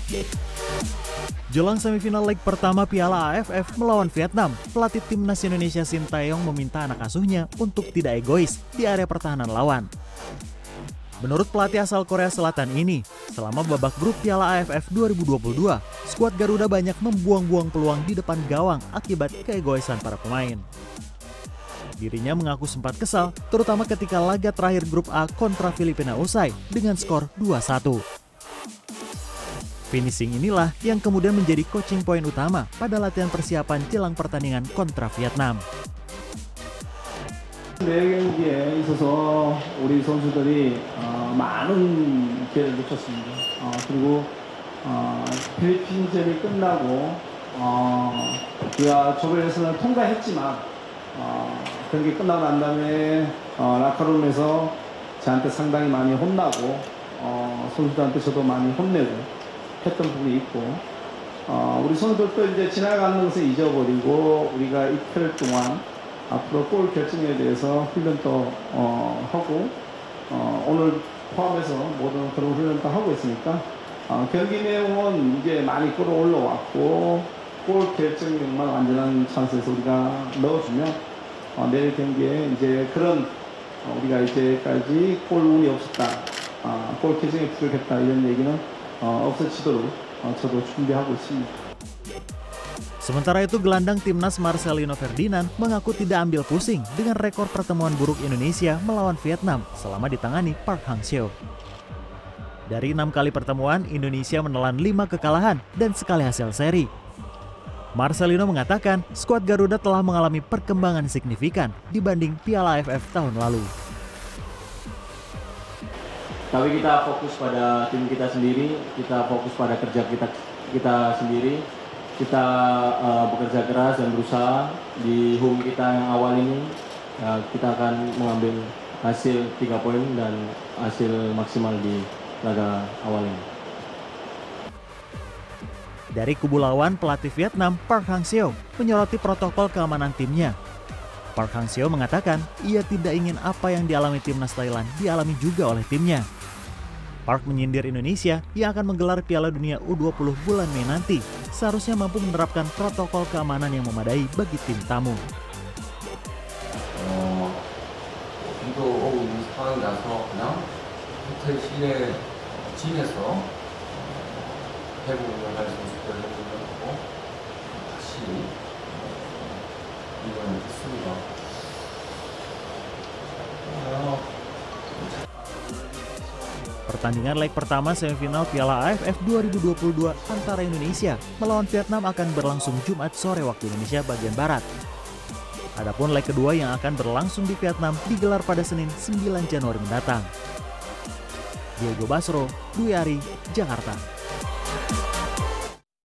Jelang semifinal leg pertama Piala AFF melawan Vietnam, pelatih timnas Indonesia Shin Tae-yong meminta anak asuhnya untuk tidak egois di area pertahanan lawan. Menurut pelatih asal Korea Selatan ini, selama babak grup Piala AFF 2022, skuad Garuda banyak membuang-buang peluang di depan gawang akibat keegoisan para pemain. Dirinya mengaku sempat kesal, terutama ketika laga terakhir grup A kontra Filipina usai dengan skor 2-1. Finishing inilah yang kemudian menjadi coaching point utama pada latihan persiapan jelang pertandingan kontra Vietnam. 경기에 있어서 우리 선수들이 많은 기회를 놓쳤습니다. 그리고 필리핀전이 끝나고 우리가 조별 예선을 통과했지만 경기 끝나고 난 다음에 라커룸에서 저한테 상당히 많이 혼나고 선수들한테 저도 많이 혼내고 했던 부분이 있고 우리 선수들도 이제 지나가는 것을 잊어버리고 우리가 이틀 동안 앞으로 골 결정에 대해서 훈련도 하고 오늘 포함해서 모든 그런 훈련도 하고 있으니까 경기 내용은 이제 많이 끌어올라왔고 골 결정력만 완전한 찬스에서 우리가 넣어주면 내일 경기에 이제 그런 우리가 이제까지 골 운이 없었다, 골 결정에 부족했다 이런 얘기는 없어지도록 저도 준비하고 있습니다. Sementara itu gelandang timnas Marcelino Ferdinand mengaku tidak ambil pusing dengan rekor pertemuan buruk Indonesia melawan Vietnam selama ditangani Park Hang-seo. Dari 6 kali pertemuan, Indonesia menelan 5 kekalahan dan sekali hasil seri. Marcelino mengatakan skuad Garuda telah mengalami perkembangan signifikan dibanding Piala AFF tahun lalu. Tapi kita fokus pada tim kita sendiri, kita fokus pada kerja kita sendiri. Kita bekerja keras dan berusaha di home kita yang awal ini. Kita akan mengambil hasil 3 poin dan hasil maksimal di laga awal ini. Dari kubu lawan, pelatih Vietnam Park Hang-seo menyoroti protokol keamanan timnya. Park Hang-seo mengatakan ia tidak ingin apa yang dialami timnas Thailand dialami juga oleh timnya. Park menyindir Indonesia yang akan menggelar Piala Dunia U20 bulan Mei nanti seharusnya mampu menerapkan protokol keamanan yang memadai bagi tim tamu. 비도 오고 있는 상황이라서 그냥 호텔 실내 짐에서 대부분을 갈 선수들을 해보려고 다시 이번에 했습니다. Pertandingan leg pertama semifinal Piala AFF 2022 antara Indonesia melawan Vietnam akan berlangsung Jumat sore waktu Indonesia bagian Barat. Adapun leg kedua yang akan berlangsung di Vietnam digelar pada Senin 9 Januari mendatang. Diego Basro, Dwi Ari, Jakarta.